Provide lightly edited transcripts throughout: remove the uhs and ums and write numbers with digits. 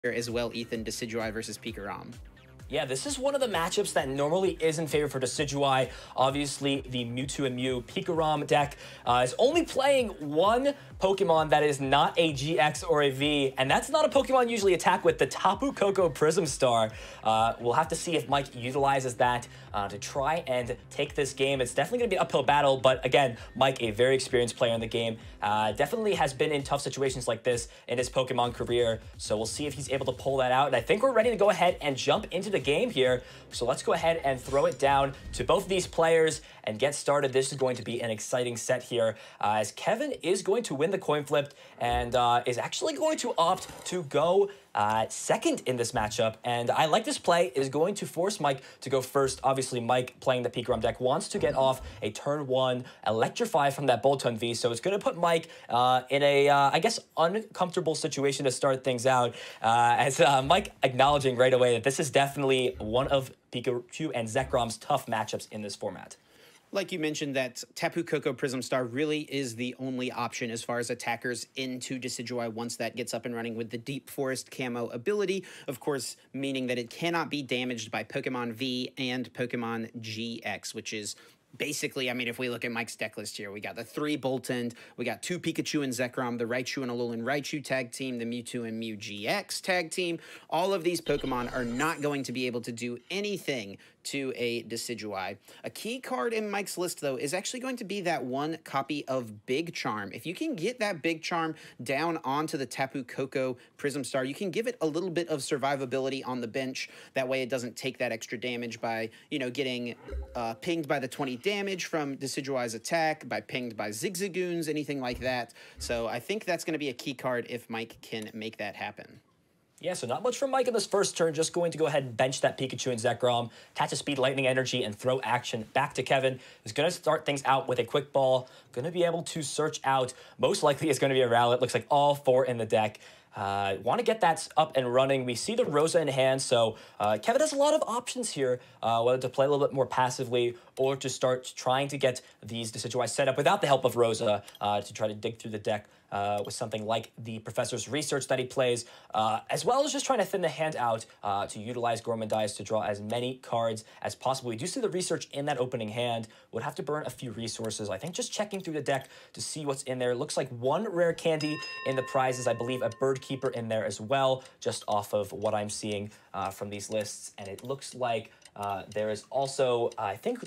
as well, Ethan, Decidueye versus Pikarom. Yeah, this is one of the matchups that normally is in favor for Decidueye. Obviously, the Mewtwo and Mew Pikarom deck is only playing one Pokemon that is not a GX or a V, and that's not a Pokemon usually attack with, the Tapu Koko Prism Star. We'll have to see if Mike utilizes that to try and take this game. It's definitely going to be an uphill battle, but again, Mike, a very experienced player in the game, definitely has been in tough situations like this in his Pokemon career, so we'll see if he's able to pull that out. And I think we're ready to go ahead and jump into the game here. So let's go ahead and throw it down to both of these players and get started. This is going to be an exciting set here, as Kevin is going to win the coin flip and is actually going to opt to go second in this matchup. And I like this play. It is going to force Mike to go first. Obviously, Mike, playing the Pikarom deck, wants to get off a turn one Electrify from that Boltund V. So it's going to put Mike in a, I guess, uncomfortable situation to start things out. As Mike acknowledging right away that this is definitely one of Pikachu and Zekrom's tough matchups in this format. Like you mentioned, that Tapu Koko Prism Star really is the only option as far as attackers into Decidueye once that gets up and running with the Deep Forest Camo ability. Of course, meaning that it cannot be damaged by Pokemon V and Pokemon GX, which is basically, I mean, if we look at Mike's deck list here, we got the 3 Boltund, we got 2 Pikachu and Zekrom, the Raichu and Alolan Raichu tag team, the Mewtwo and Mew GX tag team. All of these Pokemon are not going to be able to do anything to a Decidueye. A key card in Mike's list, though, is actually going to be that one copy of Big Charm. If you can get that Big Charm down onto the Tapu Koko Prism Star, you can give it a little bit of survivability on the bench. That way it doesn't take that extra damage by, you know, getting pinged by the 20 damage from Decidueye's attack, by pinged by Zigzagoons, anything like that. So I think that's going to be a key card if Mike can make that happen. Yeah, so not much from Mike in this first turn. Just going to go ahead and bench that Pikachu and Zekrom, attach a Speed Lightning Energy, and throw action back to Kevin. He's going to start things out with a Quick Ball. Going to be able to search out. Most likely it's going to be a Rowlet. Looks like all 4 in the deck. Want to get that up and running. We see the Rosa in hand, so Kevin has a lot of options here, whether to play a little bit more passively or to start trying to get these Decidueye set up without the help of Rosa to try to dig through the deck with something like the Professor's Research that he plays, as well as just trying to thin the hand out to utilize Gourmandize to draw as many cards as possible. We do see the Research in that opening hand. Would have to burn a few resources. I think just checking through the deck to see what's in there. Looks like 1 rare candy in the prizes. I believe a Bird Keeper in there as well, just off of what I'm seeing from these lists. And it looks like there is also, I think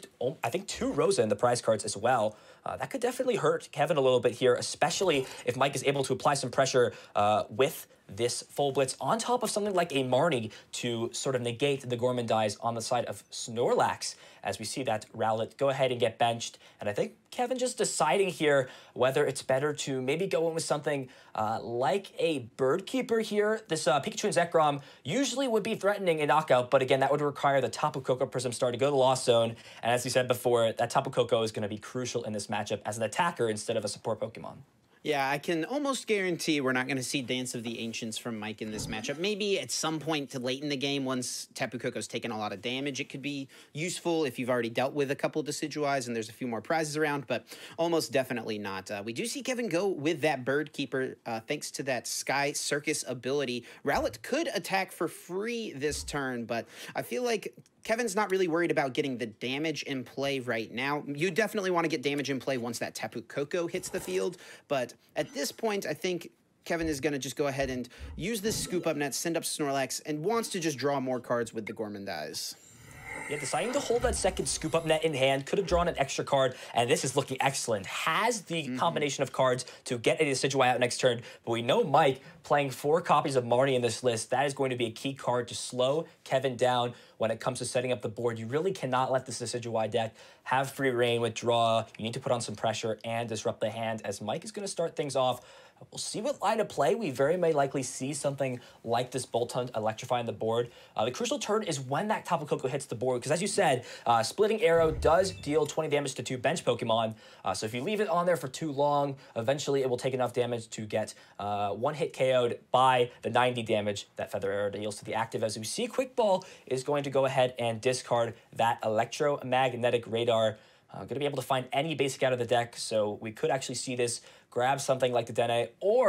2 Rosa in the prize cards as well. That could definitely hurt Kevin a little bit here, especially if Mike is able to apply some pressure with this Full Blitz on top of something like a Marnie to sort of negate the Gourmandize on the side of Snorlax, as we see that Rowlet go ahead and get benched. And I think Kevin just deciding here whether it's better to maybe go in with something like a Bird Keeper here. This Pikachu and Zekrom usually would be threatening a knockout, but again, that would require the Tapu Koko Prism Star to go to the Lost Zone. And as we said before, that Tapu Koko is going to be crucial in this matchup as an attacker instead of a support Pokemon. Yeah, I can almost guarantee we're not going to see Dance of the Ancients from Mike in this matchup. Maybe at some point to late in the game, once Tapu Koko's taken a lot of damage, it could be useful if you've already dealt with a couple of Decidueyes and there's a few more prizes around, but almost definitely not. We do see Kevin go with that Bird Keeper thanks to that Sky Circus ability. Rowlet could attack for free this turn, but I feel like Kevin's not really worried about getting the damage in play right now. You definitely want to get damage in play once that Tapu Koko hits the field, but at this point, I think Kevin is going to just go ahead and use this Scoop Up Net, send up Snorlax, and wants to just draw more cards with the Gourmandize. Yeah, deciding to hold that second Scoop Up Net in hand, could have drawn an extra card, and this is looking excellent. Has the combination of cards to get a Decidueye out next turn, but we know Mike playing 4 copies of Marnie in this list. That is going to be a key card to slow Kevin down when it comes to setting up the board. You really cannot let this Decidueye deck have free reign with draw. You need to put on some pressure and disrupt the hand, as Mike is going to start things off. We'll see what line of play. We very may likely see something like this Boltund electrifying the board. The crucial turn is when that Tapu Koko hits the board, because as you said, Splitting Arrow does deal 20 damage to 2 bench Pokemon. So if you leave it on there for too long, eventually it will take enough damage to get 1 hit KO'd by the 90 damage that Feather Arrow deals to the active. As we see, Quick Ball is going to go ahead and discard that Electromagnetic Radar. Going to be able to find any basic out of the deck, so we could actually see this grab something like the Dene, or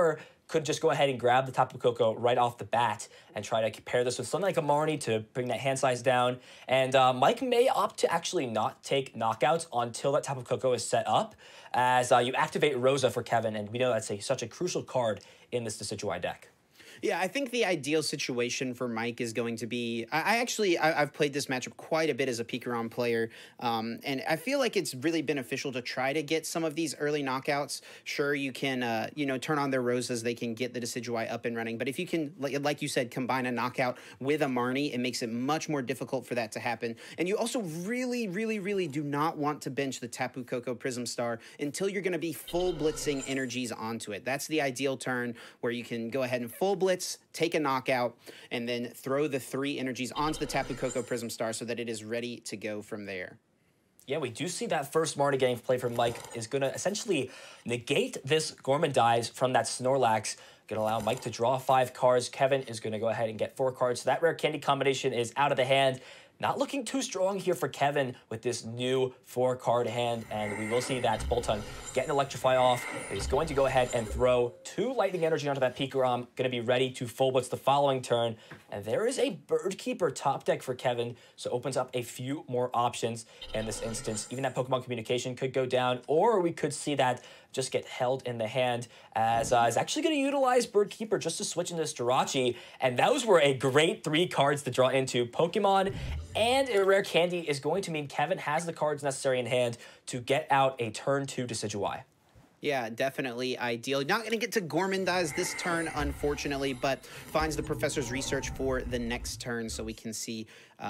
could just go ahead and grab the Tapu Koko right off the bat and try to pair this with something like a Marnie to bring that hand size down. And Mike may opt to actually not take knockouts until that Tapu Koko is set up, as you activate Rosa for Kevin, and we know that's such a crucial card in this Decidueye deck. Yeah, I think the ideal situation for Mike is going to be. I've played this matchup quite a bit as a Pikarom player, and I feel like it's really beneficial to try to get some of these early knockouts. Sure, you can turn on their Rosas, they can get the Decidueye up and running. But if you can, like you said, combine a knockout with a Marnie, it makes it much more difficult for that to happen. And you also really, really, really do not want to bench the Tapu Koko Prism Star until you're going to be full blitzing energies onto it. That's the ideal turn where you can go ahead and full blitz, take a knockout, and then throw the 3 energies onto the Tapu Koko Prism Star so that it is ready to go from there. Yeah, we do see that first Marnie getting played from Mike is going to essentially negate this Gourmandize from that Snorlax. Going to allow Mike to draw 5 cards. Kevin is going to go ahead and get 4 cards. So that rare candy combination is out of the hand. Not looking too strong here for Kevin with this new 4-card hand, and we will see that Boltund get an Electrify off. He's going to go ahead and throw 2 Lightning Energy onto that Pikarom, going to be ready to full blitz the following turn. And there is a Bird Keeper top deck for Kevin, so opens up a few more options in this instance. Even that Pokemon Communication could go down, or we could see that just get held in the hand, as is actually going to utilize Bird Keeper just to switch into Jirachi. And those were a great 3 cards to draw into. Pokemon and a rare candy is going to mean Kevin has the cards necessary in hand to get out a turn 2 Decidueye. Yeah, definitely ideal. Not going to get to Gourmandize this turn, unfortunately, but finds the Professor's Research for the next turn, so we can see,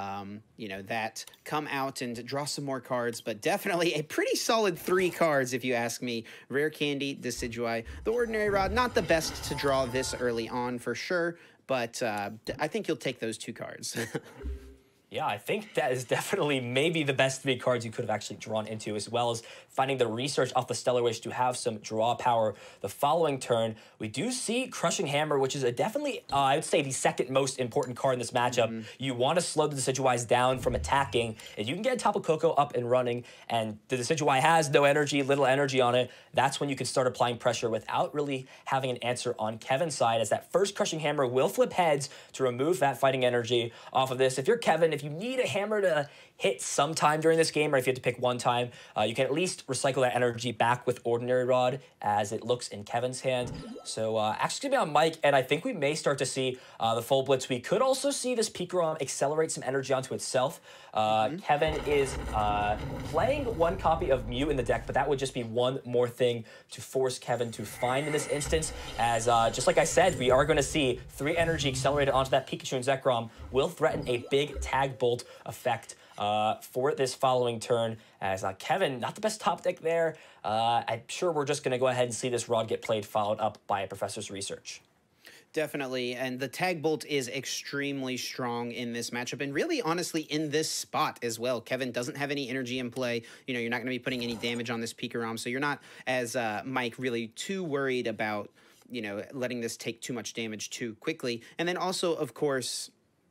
that come out and draw some more cards. But definitely a pretty solid 3 cards, if you ask me. Rare Candy, Decidueye, the Ordinary Rod. Not the best to draw this early on, for sure, but I think you'll take those 2 cards. Yeah, I think that is definitely maybe the best 3 cards you could have actually drawn into, as well as finding the Research off the Stellar Wish to have some draw power the following turn. We do see Crushing Hammer, which is definitely, I would say, the second most important card in this matchup. You want to slow the Decidueyes down from attacking. If you can get Tapu Koko up and running, and the Decidueye has no energy, little energy on it, that's when you can start applying pressure without really having an answer on Kevin's side, as that first Crushing Hammer will flip heads to remove that fighting energy off of this. If you're Kevin, if you need a hammer to hit sometime during this game, or if you have to pick one time, you can at least recycle that energy back with Ordinary Rod, as it looks in Kevin's hand. So actually going to be on Mike, and I think we may start to see the full blitz. We could also see this Pikarom accelerate some energy onto itself. Kevin is playing 1 copy of Mew in the deck, but that would just be one more thing to force Kevin to find in this instance, as just like I said, we are going to see 3 energy accelerated onto that Pikachu and Zekrom will threaten a big Tag Bolt effect for this following turn, as Kevin, not the best top deck there. I'm sure we're just going to go ahead and see this Rod get played, followed up by a Professor's Research. Definitely, and the Tag Bolt is extremely strong in this matchup, and really, honestly, in this spot as well. Kevin doesn't have any energy in play. You're not going to be putting any damage on this Pikarom, so you're not, as Mike, really too worried about, letting this take too much damage too quickly. And then also, of course,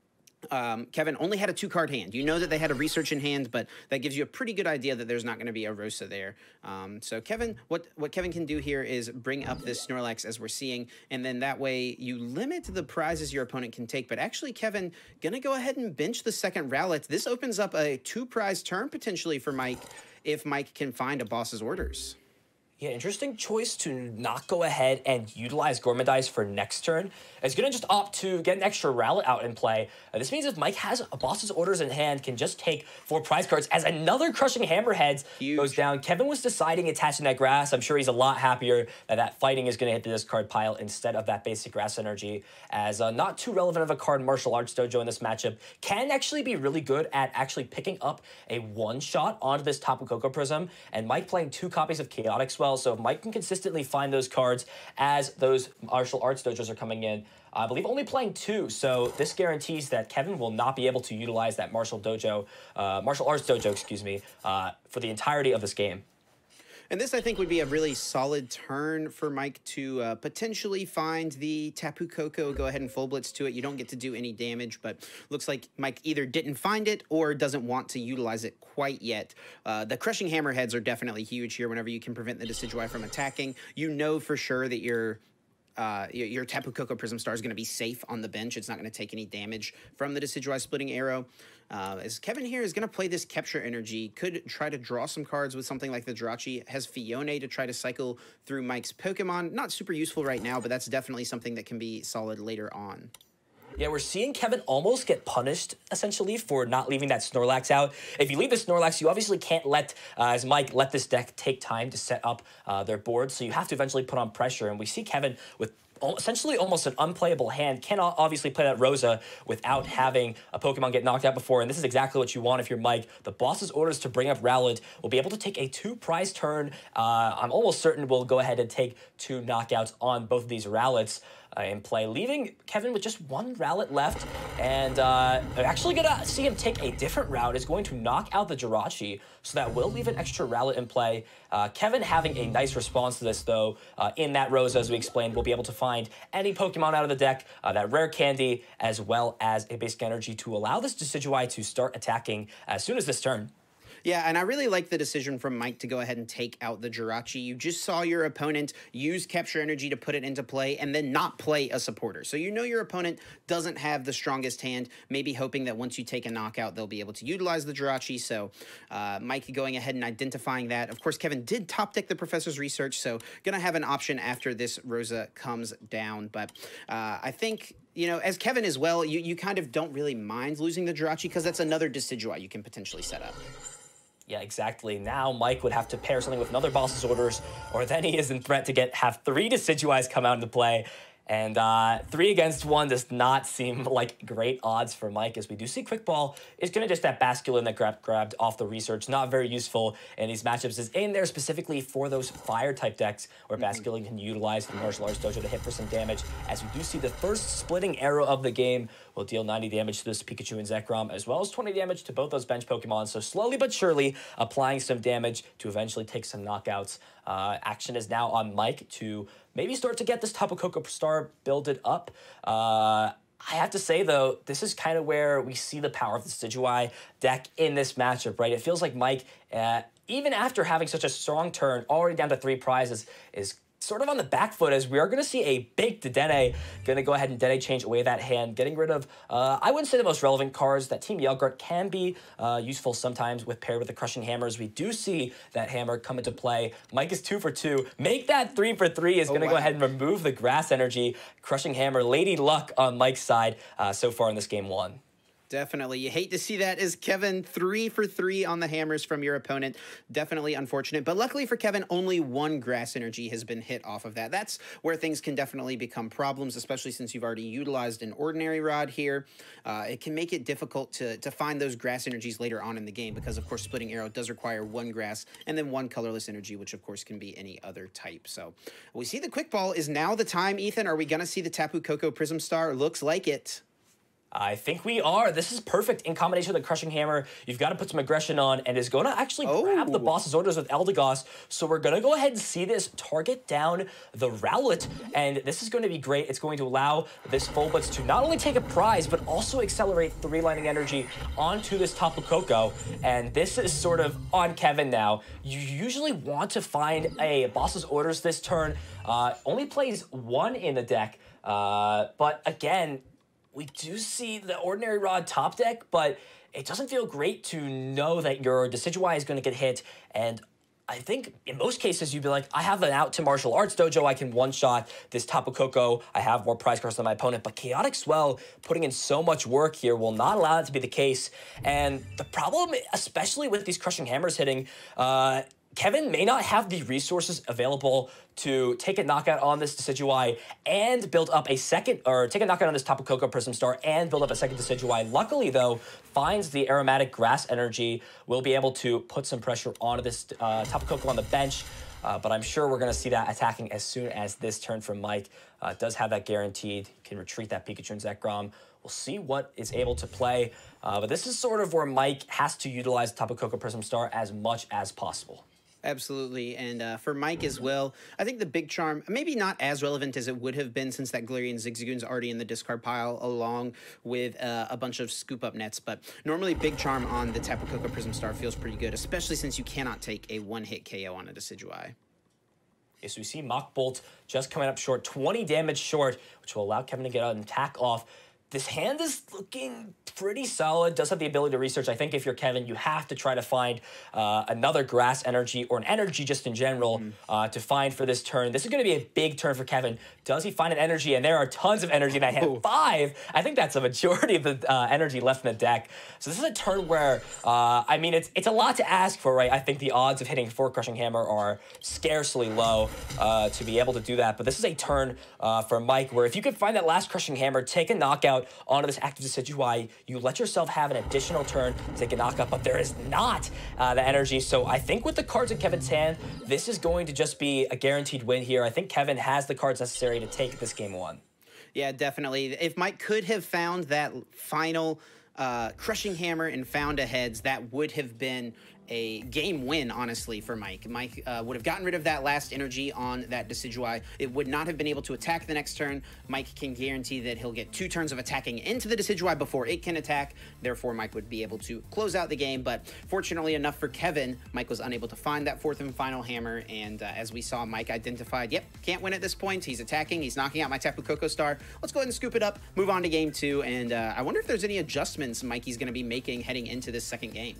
Kevin only had a 2-card hand. You know that they had a Research in hand, but that gives you a pretty good idea that there's not going to be a Rosa there. So Kevin, what Kevin can do here is bring up this Snorlax, as we're seeing, and then that way you limit the prizes your opponent can take. But actually, Kevin, gonna go ahead and bench the second Rowlet. This opens up a 2-prize turn potentially for Mike, if Mike can find a Boss's Orders. Yeah, interesting choice to not go ahead and utilize Gourmandize for next turn. It's going to just opt to get an extra Rowlet out in play. This means if Mike has a Boss's Orders in hand, can just take 4 prize cards, as another Crushing Hammerheads goes down. Kevin was deciding attaching that grass. I'm sure he's a lot happier that that fighting is going to hit the discard pile instead of that basic grass energy, as not too relevant of a card. Martial Arts Dojo in this matchup can actually be really good at actually picking up a 1-shot onto this Tapu Koko Prism, and Mike playing 2 copies of Chaotic Swell. So if Mike can consistently find those cards as those Martial Arts Dojos are coming in, I believe only playing 2, so this guarantees that Kevin will not be able to utilize that Martial Arts Dojo, for the entirety of this game. And this, I think, would be a really solid turn for Mike to potentially find the Tapu Koko, go ahead and full blitz to it. You don't get to do any damage, but looks like Mike either didn't find it or doesn't want to utilize it quite yet. The Crushing Hammerheads are definitely huge here whenever you can prevent the Decidueye from attacking. You know for sure that you're your Tapu Koko Prism Star is going to be safe on the bench. It's not going to take any damage from the Decidueye Splitting Arrow. As Kevin here is going to play this Capture Energy, could try to draw some cards with something like the Jirachi, has Fione to try to cycle through Mike's Pokemon. Not super useful right now, but that's definitely something that can be solid later on. Yeah, we're seeing Kevin almost get punished, essentially, for not leaving that Snorlax out. If you leave the Snorlax, you obviously can't let, as Mike, let this deck take time to set up their board, so you have to eventually put on pressure. And we see Kevin with essentially almost an unplayable hand, cannot obviously play that Rosa without having a Pokemon get knocked out before, and this is exactly what you want if you're Mike. The boss's orders to bring up Rowlet will be able to take a 2-prize turn. I'm almost certain we'll go ahead and take 2 knockouts on both of these Rowlets in play, leaving Kevin with just 1 Rowlet left, and actually gonna see him take a different route, is going to knock out the Jirachi, so that will leave an extra Rowlet in play. Kevin having a nice response to this, though, in that Rosa, as we explained, will be able to find any Pokemon out of the deck, that rare candy, as well as a basic energy to allow this Decidueye to start attacking as soon as this turn. Yeah, and I really like the decision from Mike to go ahead and take out the Jirachi. You just saw your opponent use Capture Energy to put it into play and then not play a supporter. So you know your opponent doesn't have the strongest hand, maybe hoping that once you take a knockout, they'll be able to utilize the Jirachi. So Mike going ahead and identifying that. Of course, Kevin did top deck the Professor's Research, so going to have an option after this Rosa comes down. But I think, you know, as Kevin as well, you kind of don't really mind losing the Jirachi because that's another Decidueye you can potentially set up. Yeah, exactly. Now Mike would have to pair something with another boss's orders, or then he is in threat to have 3 Decidueyes come out into play. And 3 against 1 does not seem like great odds for Mike, as we do see Quick Ball is going to just that Basculin that grabbed off the Research. Not very useful in these matchups. Is in there specifically for those Fire-type decks where Basculin can utilize the Martial Arts Dojo to hit for some damage, as we do see the first Splitting Arrow of the game will deal 90 damage to this Pikachu and Zekrom, as well as 20 damage to both those bench Pokemon. So slowly but surely applying some damage to eventually take some knockouts. Action is now on Mike to maybe start to get this Tapu Koko Star builded up. I have to say, though, this is kind of where we see the power of the Decidueye deck in this matchup, right? It feels like Mike, even after having such a strong turn, already down to 3 prizes, is sort of on the back foot, as we are going to see a big Dedenne going to go ahead and Dedenne change away that hand, getting rid of, I wouldn't say the most relevant cards. That Team Yellguard can be useful sometimes with paired with the Crushing Hammers. We do see that hammer come into play. Mike is 2 for 2. Make that 3 for 3 is going to go ahead and remove the Grass Energy. Crushing Hammer, Lady Luck on Mike's side so far in this game 1. Definitely. You hate to see that as Kevin 3 for 3 on the hammers from your opponent. Definitely unfortunate. But luckily for Kevin, only 1 Grass Energy has been hit off of that. That's where things can definitely become problems, especially since you've already utilized an Ordinary Rod here. It can make it difficult to find those Grass Energies later on in the game because, of course, Splitting Arrow does require 1 Grass and then 1 Colorless Energy, which, of course, can be any other type. So we see the Quick Ball. Is now the time, Ethan? Are we going to see the Tapu Koko Prism Star? Looks like it. I think we are. This is perfect in combination with the Crushing Hammer. You've got to put some aggression on, and is going to actually grab the boss's orders with Eldegoss. So we're going to go ahead and see this target down the Rowlet, and this is going to be great. It's going to allow this Fulbutz to not only take a prize, but also accelerate the Relining Energy onto this Tapu Koko. And this is sort of on Kevin now. You usually want to find a boss's orders this turn. Only plays 1 in the deck, but again, we do see the Ordinary Rod top deck, but it doesn't feel great to know that your Decidueye is going to get hit. And I think in most cases, you'd be like, I have an out to Martial Arts Dojo. I can one-shot this Tapu Koko. I have more prize cards than my opponent. But Chaotic Swell, putting in so much work here, will not allow that to be the case. And the problem, especially with these Crushing Hammers hitting, Kevin may not have the resources available to take a knockout on this Decidueye and build up a second, or take a knockout on this Tapu Koko Prism Star and build up a second Decidueye. Luckily, though, finds the Aromatic Grass Energy, will be able to put some pressure onto this Tapu Koko on the bench. But I'm sure we're going to see that attacking as soon as this turn from Mike. Does have that guaranteed. Can retreat that Pikachu and Zekrom. We'll see what is able to play. But this is sort of where Mike has to utilize Tapu Koko Prism Star as much as possible. Absolutely, and for Mike as well, I think the Big Charm, maybe not as relevant as it would have been since that Galarian Zigzagoon's already in the discard pile along with a bunch of scoop-up nets, but normally Big Charm on the Tapu Koko Prism Star feels pretty good, especially since you cannot take a one-hit KO on a Decidueye. Okay, so we see Mach Bolt just coming up short, 20 damage short, which will allow Kevin to get an attack off. This hand is looking pretty solid, does have the ability to research. I think if you're Kevin, you have to try to find another grass energy or an energy just in general to find for this turn. This is going to be a big turn for Kevin. Does he find an energy? And there are tons of energy in that hand. 5. I think that's a majority of the energy left in the deck. So this is a turn where, I mean, it's a lot to ask for, right? I think the odds of hitting 4 Crushing Hammer are scarcely low to be able to do that. But this is a turn for Mike where if you could find that last Crushing Hammer, take a knockout onto this active Decidueye, you let yourself have an additional turn to take a knockout, but there is not the energy. So I think with the cards in Kevin's hand, this is going to just be a guaranteed win here. I think Kevin has the cards necessary to take this game 1. Yeah, definitely. If Mike could have found that final Crushing Hammer and found a heads, that would have been a game win, honestly, for Mike. Mike would have gotten rid of that last energy on that Decidueye. It would not have been able to attack the next turn. Mike can guarantee that he'll get 2 turns of attacking into the Decidueye before it can attack. Therefore, Mike would be able to close out the game. But fortunately enough for Kevin, Mike was unable to find that 4th and final hammer. And as we saw, Mike identified, yep, can't win at this point. He's attacking. He's knocking out my Tapu Koko Star. Let's go ahead and scoop it up, move on to game 2. And I wonder if there's any adjustments Mikey's going to be making heading into this second game.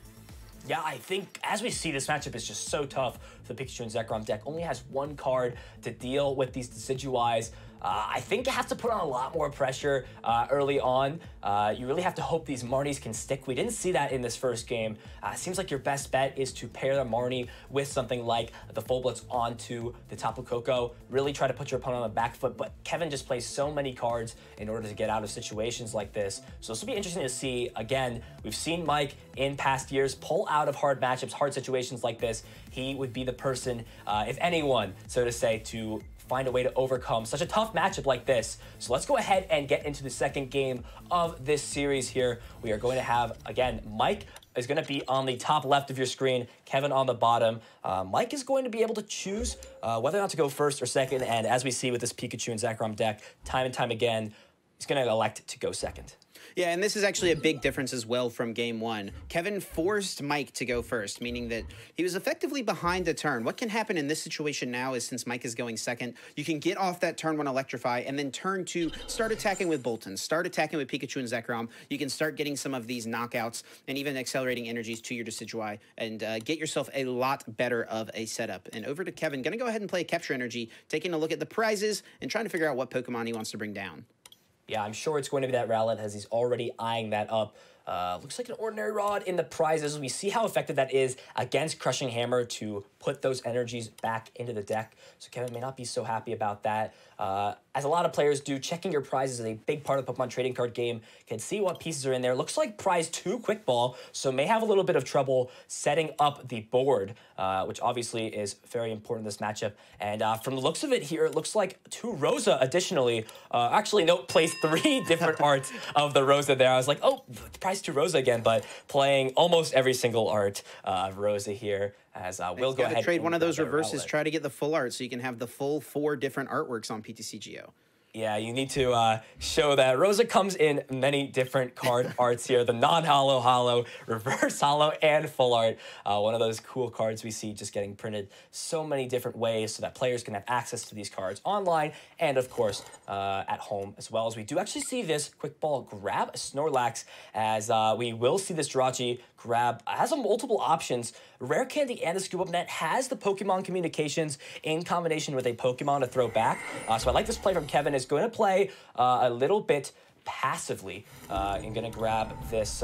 Yeah, I think as we see, this matchup is just so tough for the Pikachu and Zekrom deck. Only has 1 card to deal with these Decidueyes. I think you have to put on a lot more pressure early on. You really have to hope these Marnies can stick. We didn't see that in this first game. Seems like your best bet is to pair the Marnie with something like the Full Blitz onto the Tapu Koko. Really try to put your opponent on the back foot, but Kevin just plays so many cards in order to get out of situations like this. So this will be interesting to see. Again, we've seen Mike in past years pull out of hard matchups, hard situations like this. He would be the person, if anyone, so to say, to find a way to overcome such a tough matchup like this. So let's go ahead and get into the second game of this series here. We are going to have, again, Mike is going to be on the top left of your screen, Kevin on the bottom. Mike is going to be able to choose whether or not to go first or second, and as we see with this Pikachu and Zekrom deck, time and time again, he's going to elect to go second. Yeah, and this is actually a big difference as well from game 1. Kevin forced Mike to go first, meaning that he was effectively behind a turn. What can happen in this situation now is since Mike is going second, you can get off that turn 1 Electrify and then turn 2, start attacking with Boltons, start attacking with Pikachu and Zekrom. You can start getting some of these knockouts and even accelerating energies to your Decidueye and get yourself a lot better of a setup. And over to Kevin, going to go ahead and play Capture Energy, taking a look at the prizes and trying to figure out what Pokemon he wants to bring down. Yeah, I'm sure it's going to be that Rowlet as he's already eyeing that up. Looks like an Ordinary Rod in the prizes. We see how effective that is against Crushing Hammer to put those energies back into the deck. So Kevin may not be so happy about that. As a lot of players do, checking your prizes is a big part of the Pokemon trading card game. Can see what pieces are in there. Looks like prize 2 Quick Ball, so may have a little bit of trouble setting up the board, which obviously is very important in this matchup. And from the looks of it here, it looks like 2 Rosa additionally. Actually, no, plays 3 different arts of the Rosa there. I was like, oh, prize 2 Rosa again, but playing almost every single art of Rosa here. As we'll go ahead and trade one of those reverses, try to get the full art so you can have the full 4 different artworks on PTCGO. Yeah, you need to show that. Rosa comes in many different card arts here. The non-holo, holo, reverse holo, and full art. One of those cool cards we see just getting printed so many different ways so that players can have access to these cards online and, of course, at home as well. As we do actually see this Quick Ball grab a Snorlax, as we will see this Jirachi grab. Has a multiple options. Rare Candy and the Scoop Up Net has the Pokemon Communications in combination with a Pokemon to throw back. So I like this play from Kevin. Is going to play a little bit passively and going to grab this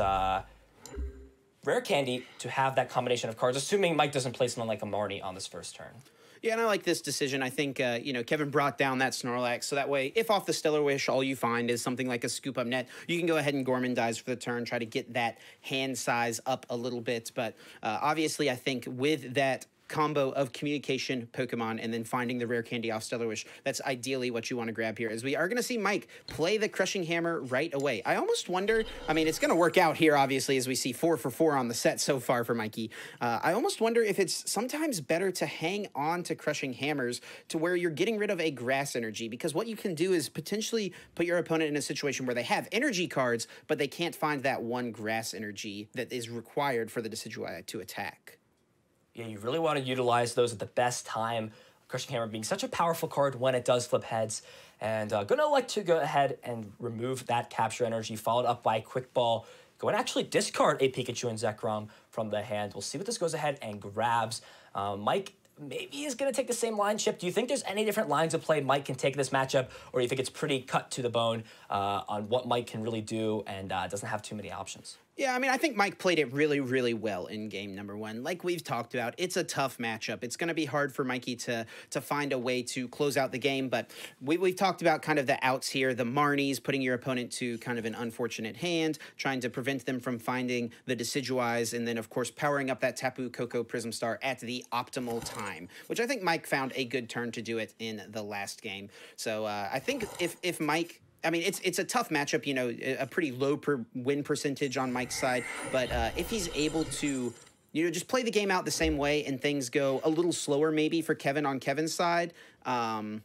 Rare Candy to have that combination of cards, assuming Mike doesn't play something like a Marnie on this first turn. Yeah, and I like this decision. I think, you know, Kevin brought down that Snorlax, so that way, if off the Stellar Wish, all you find is something like a Scoop Up Net, you can go ahead and Gormandize for the turn, try to get that hand size up a little bit. But obviously, I think with that combo of communication Pokemon and then finding the Rare Candy off Stellar Wish, that's ideally what you want to grab here, as we are going to see Mike play the Crushing Hammer right away. I almost wonder, I mean, it's going to work out here, obviously, as we see 4 for 4 on the set so far for Mikey. I almost wonder if it's sometimes better to hang on to Crushing Hammers to where you're getting rid of a grass energy, because what you can do is potentially put your opponent in a situation where they have energy cards, but they can't find that one grass energy that is required for the Decidueye to attack. Yeah, you really want to utilize those at the best time. Crushing Hammer being such a powerful card when it does flip heads. And gonna like to go ahead and remove that Capture Energy, followed up by Quick Ball. Go and actually discard a Pikachu and Zekrom from the hand. We'll see what this goes ahead and grabs. Mike maybe is going to take the same line. Chip, do you think there's any different lines of play Mike can take this matchup, or do you think it's pretty cut to the bone on what Mike can really do and doesn't have too many options? Yeah, I mean, I think Mike played it really, really well in game number one. Like we've talked about, it's a tough matchup. It's going to be hard for Mikey to find a way to close out the game, but we've talked about kind of the outs here, the Marnies, putting your opponent to kind of an unfortunate hand, trying to prevent them from finding the Decidueyes, and then, of course, powering up that Tapu Koko Prism Star at the optimal time, which I think Mike found a good turn to do it in the last game. So I think if Mike... I mean, it's a tough matchup, you know, a pretty low win percentage on Mike's side. But if he's able to, you know, just play the game out the same way and things go a little slower maybe for Kevin on Kevin's side, then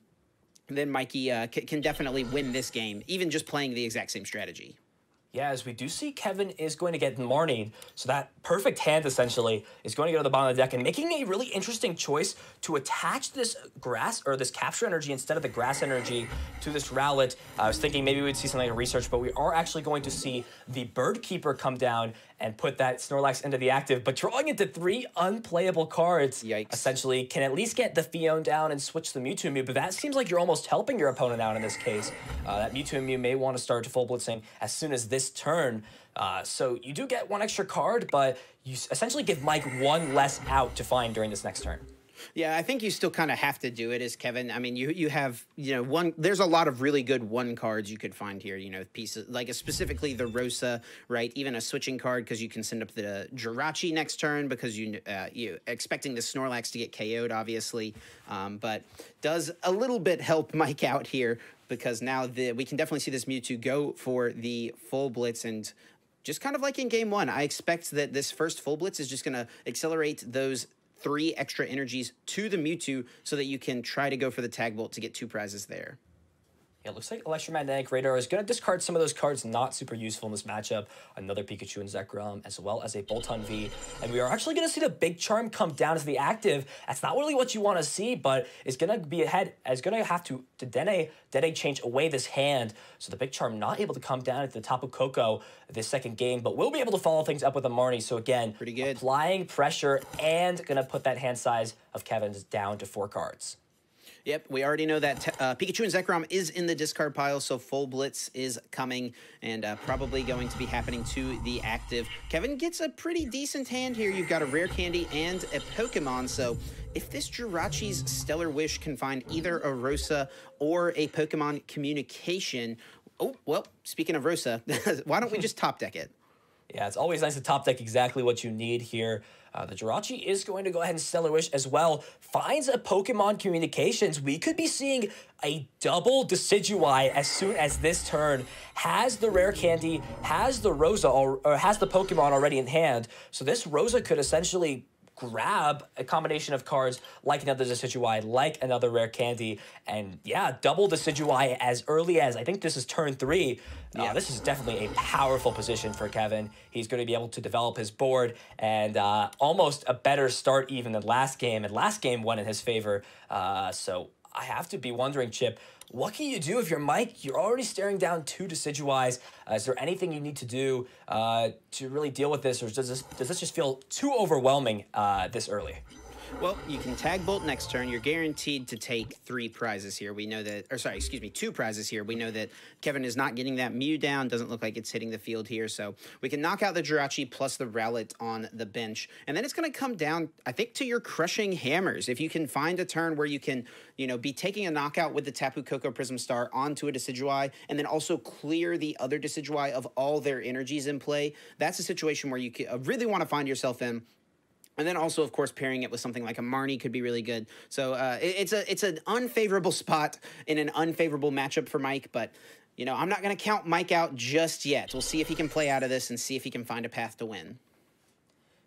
Mikey can definitely win this game, even just playing the exact same strategy. Yeah, as we do see, Kevin is going to get Marnied, so that perfect hand, essentially, is going to go to the bottom of the deck and making a really interesting choice to attach this grass, or this Capture Energy instead of the Grass Energy to this Rowlet. I was thinking maybe we'd see something like research, but we are actually going to see the Bird Keeper come down and put that Snorlax into the active, but drawing into 3 unplayable cards. Yikes. Essentially can at least get the Fion down and switch the Mewtwo Mew, but that seems like you're almost helping your opponent out in this case. That Mewtwo Mew may want to start to full blitzing as soon as this turn. So you do get 1 extra card, but you essentially give Mike 1 less out to find during this next turn. Yeah, I think you still kind of have to do it as Kevin. I mean, you have, you know, there's a lot of really good 1 cards you could find here, you know, pieces, like specifically the Rosa, right? Even a switching card because you can send up the Jirachi next turn because you expecting the Snorlax to get KO'd, obviously. But does a little bit help Mike out here because now we can definitely see this Mewtwo go for the full blitz, and just kind of like in game 1, I expect that this first full blitz is just going to accelerate those 3 extra energies to the Mewtwo so that you can try to go for the Tag Bolt to get 2 prizes there. Yeah, it looks like Electromagnetic Radar is going to discard some of those cards not super useful in this matchup. Another Pikachu and Zekrom, as well as a Boltund V. And we are actually going to see the Big Charm come down to the active. That's not really what you want to see, but it's going to be ahead. It's going to have to Dene change away this hand. So the Big Charm not able to come down at the top of Koko this second game, but will be able to follow things up with a Marnie. So again, pretty good. Applying pressure and going to put that hand size of Kevin's down to 4 cards. Yep, we already know that Pikachu and Zekrom is in the discard pile, so full blitz is coming and probably going to be happening to the active. Kevin gets a pretty decent hand here. You've got a Rare Candy and a Pokemon, so if this Jirachi's Stellar Wish can find either a Rosa or a Pokemon Communication... Oh, well, speaking of Rosa, why don't we just top deck it? Yeah, it's always nice to top deck exactly what you need here. The Jirachi is going to go ahead and Stellar Wish as well. Finds a Pokemon Communications. We could be seeing a double Decidueye as soon as this turn. Has the Rare Candy, has the Rosa, or has the Pokemon already in hand. So this Rosa could essentially grab a combination of cards like another Decidueye, like another Rare Candy, and yeah, double Decidueye as early as, I think this is turn 3. Yeah. This is definitely a powerful position for Kevin. He's going to be able to develop his board, and almost a better start even than last game, and last game went in his favor. So I have to be wondering, Chip, what can you do if you're Mike? You're already staring down 2 Decidueyes. Is there anything you need to do to really deal with this, or does this just feel too overwhelming this early? Well, you can Tag Bolt next turn. You're guaranteed to take 3 prizes here. We know that, or sorry, excuse me, 2 prizes here. We know that Kevin is not getting that Mew down. Doesn't look like it's hitting the field here. So we can knock out the Jirachi plus the Rowlet on the bench. And then it's going to come down, I think, to your Crushing Hammers. If you can find a turn where you can, you know, be taking a knockout with the Tapu Koko Prism Star onto a Decidueye, and then also clear the other Decidueye of all their energies in play, that's a situation where you really want to find yourself in. And then also, of course, pairing it with something like a Marnie could be really good. So it's an unfavorable spot in an unfavorable matchup for Mike. But, you know, I'm not going to count Mike out just yet. We'll see if he can play out of this and see if he can find a path to win.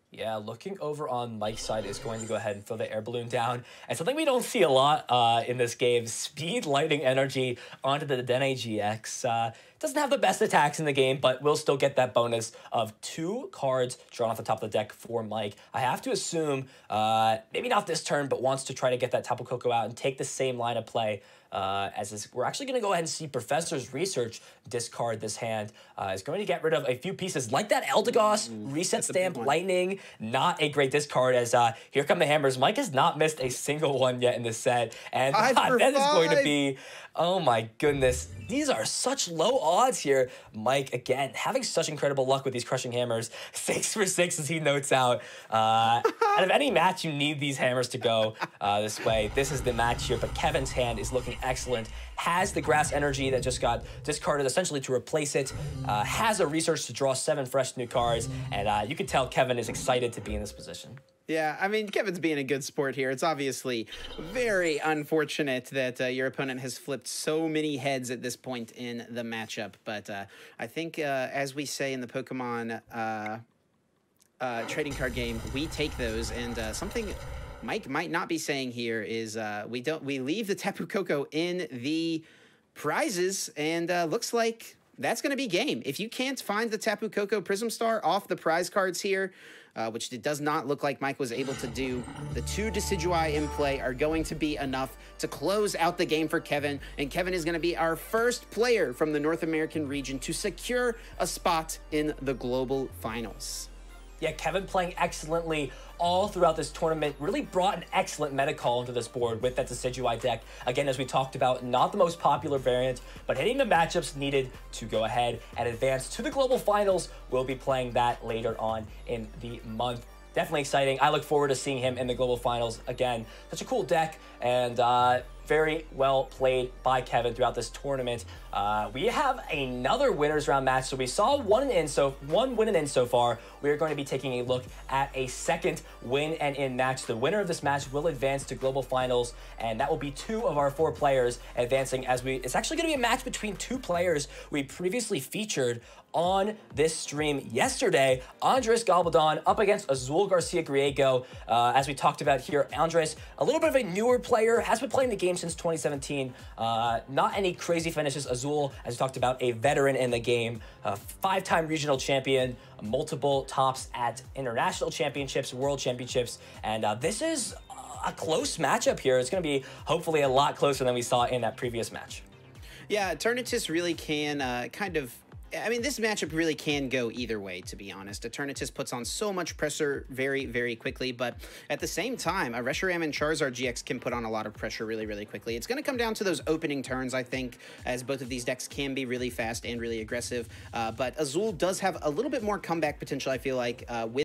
Yeah, looking over on Mike's side is going to go ahead and throw the air balloon down. And something we don't see a lot in this game, Speed Lightning Energy onto the Dene GX. Doesn't have the best attacks in the game, but will still get that bonus of 2 cards drawn off the top of the deck for Mike. I have to assume, maybe not this turn, but wants to try to get that Tapu Koko out and take the same line of play. We're actually going to go ahead and see Professor's Research discard this hand. Is going to get rid of a few pieces like that Eldegoss, Reset Stamp, Lightning. Not a great discard as here come the hammers. Mike has not missed a single one yet in this set. And that is going to be, oh my goodness. These are such low odds here. Mike, again, having such incredible luck with these Crushing Hammers. 6 for 6 as he notes out. Out of any match, you need these hammers to go this way. This is the match here, but Kevin's hand is looking excellent. Has the Grass Energy that just got discarded essentially to replace it. Has a Research to draw 7 fresh new cards. And you can tell Kevin is excited to be in this position. Yeah, I mean, Kevin's being a good sport here. It's obviously very unfortunate that your opponent has flipped so many heads at this point in the matchup. But I think, as we say in the Pokemon trading card game, we take those. And something Mike might not be saying here is we leave the Tapu Koko in the prizes, and looks like that's going to be game. If you can't find the Tapu Koko Prism Star off the prize cards here, which it does not look like Mike was able to do, the 2 Decidueye in play are going to be enough to close out the game for Kevin, and Kevin is going to be our first player from the North American region to secure a spot in the global finals. Yeah, Kevin playing excellently all throughout this tournament, really brought an excellent meta call into this board with that Decidueye deck. Again, as we talked about, not the most popular variant, but hitting the matchups needed to go ahead and advance to the global finals. We'll be playing that later on in the month. Definitely exciting. I look forward to seeing him in the global finals. Again, such a cool deck, and very well played by Kevin throughout this tournament. We have another winners round match. So we saw one win and in so far. We are going to be taking a look at a second win and in match. The winner of this match will advance to global finals, and that will be 2 of our 4 players advancing. It's actually going to be a match between 2 players we previously featured on this stream yesterday. Andres Gabaldon up against Azul Garcia Griego. As we talked about here, Andres, a little bit of a newer player, has been playing the game since 2017. Not any crazy finishes. Azul, as we talked about, a veteran in the game, 5-time regional champion, multiple tops at international championships, world championships, and this is a close matchup here. It's going to be hopefully a lot closer than we saw in that previous match. Yeah, Eternatus really can I mean, this matchup really can go either way, to be honest. Eternatus puts on so much pressure very, very quickly, but at the same time, a Reshiram and Charizard GX can put on a lot of pressure really, really quickly. It's going to come down to those opening turns, I think, as both of these decks can be really fast and really aggressive, but Azul does have a little bit more comeback potential, I feel like, with